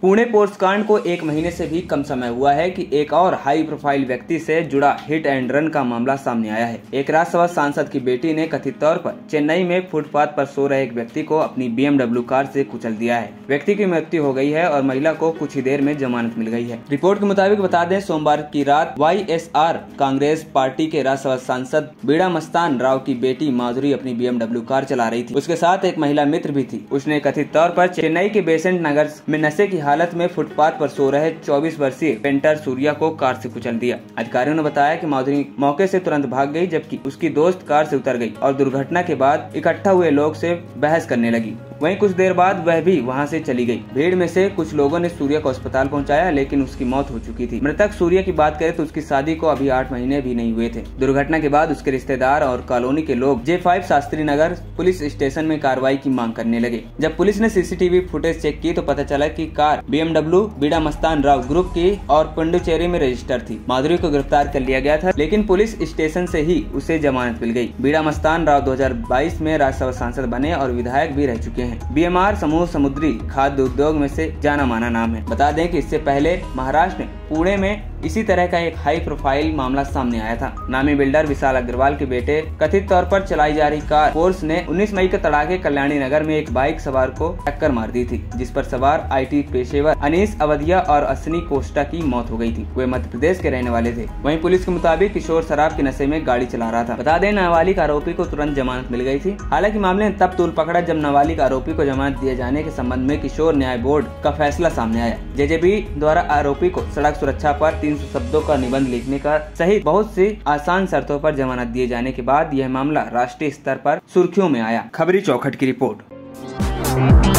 Pune pores कांड को 1 महीने से भी कम समय हुआ है कि एक और हाई प्रोफाइल व्यक्ति से जुड़ा हिट एंड रन का मामला सामने आया है। एक राज्यसभा सांसद की बेटी ने कथित तौर पर चेन्नई में फुटपाथ पर सो रहे एक व्यक्ति को अपनी BMW कार से कुचल दिया है। व्यक्ति की मृत्यु हो गई है और महिला को कुछ ही देर में जमानत मिल गई है। रिपोर्ट के मुताबिक बता दें, सोमवार की रात YSR कांग्रेस पार्टी के राज्यसभा सांसद बीड़ा मस्तान राव की बेटी माधुरी अपनी BMW कार चला रही थी। उसके साथ एक महिला मित्र भी थी। उसने कथित तौर पर चेन्नई के बेसेंट नगर में नशे की हालत में फुटपाथ पर सो रहे 24 वर्षीय पेंटर सूर्या को कार से कुचल दिया। अधिकारियों ने बताया कि माधुरी मौके से तुरंत भाग गई, जबकि उसकी दोस्त कार से उतर गई और दुर्घटना के बाद इकट्ठा हुए लोग से बहस करने लगी। वहीं कुछ देर बाद वह भी वहां से चली गई। भीड़ में से कुछ लोगों ने सूर्या को अस्पताल पहुंचाया, लेकिन उसकी मौत हो चुकी थी। मृतक सूर्या की बात करें तो उसकी शादी को अभी 8 महीने भी नहीं हुए थे। दुर्घटना के बाद उसके रिश्तेदार और कॉलोनी के लोग J5 Shastri Nagar police station में कार्रवाई की मांग करने लगे। जब पुलिस ने CCTV फुटेज चेक की तो पता चला कि कार BMW बीड़ा मस्तान राव ग्रुप की और पुडुचेरी में रजिस्टर थी। माधुरी को गिरफ्तार कर लिया गया था, लेकिन पुलिस स्टेशन से ही उसे जमानत मिल गई। बीड़ा मस्तान राव 2022 में राज्यसभा सांसद बने और विधायक भी रह चुके हैं। BMR समूह समुद्री खाद्य उद्योग में से जाना माना नाम है। बता दें कि इससे पहले महाराष्ट्र में पुणे में इसी तरह का एक हाई प्रोफाइल मामला सामने आया था। नामी बिल्डर विशाल अग्रवाल के बेटे कथित तौर पर चलाई जा रही कार फोर्स ने 19 मई के तड़ाके कल्याणी नगर में एक बाइक सवार को टक्कर मार दी थी, जिस पर सवार IT पेशेवर अनीस अवधिया और अश्विनी कोस्टा की मौत हो गई थी। वे मध्य प्रदेश के रहने वाले थे। वहीं पुलिस के मुताबिक किशोर शराब के नशे में गाड़ी चला रहा था। बता दें, नाबालिग आरोपी को तुरंत जमानत मिल गई थी। हालांकि मामले ने तब तूल पकड़ा जब नाबालिग आरोपी को जमानत दिए जाने के संबंध में किशोर न्याय बोर्ड का फैसला सामने आया। JJB द्वारा आरोपी को सड़क सुरक्षा पर 300 शब्दों का निबंध लिखने का सहित बहुत सी आसान शर्तों पर जमानत दिए जाने के बाद यह मामला राष्ट्रीय स्तर पर सुर्खियों में आया। खबरी चौखट की रिपोर्ट।